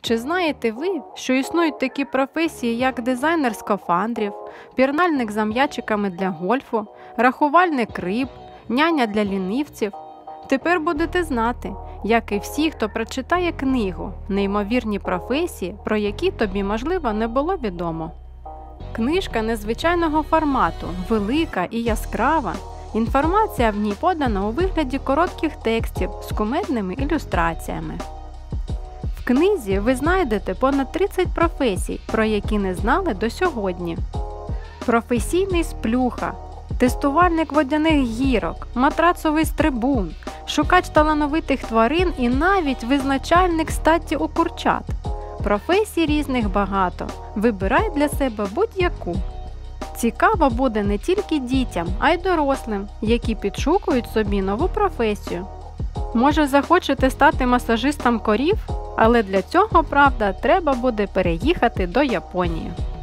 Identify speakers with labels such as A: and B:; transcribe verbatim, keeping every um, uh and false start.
A: Чи знаєте ви, що існують такі професії, як дизайнер скафандрів, пірнальник за м'ячиками для гольфу, рахувальник риб, няня для лінивців? Тепер будете знати, як і всі, хто прочитає книгу «Неймовірні професії», про які тобі, можливо, не було відомо. Книжка незвичайного формату, велика і яскрава. Інформація в ній подана у вигляді коротких текстів з кумедними ілюстраціями. В книзі ви знайдете понад тридцять професій, про які не знали до сьогодні. Професійний сплюха, тестувальник водяних гірок, матрацовий стрибун, шукач талановитих тварин і навіть визначальник статі у курчат. Професій різних багато. Вибирай для себе будь-яку. Цікаво буде не тільки дітям, а й дорослим, які підшукують собі нову професію. Може, захочете стати масажистом корів? Але для цього, правда, треба буде переїхати до Японії.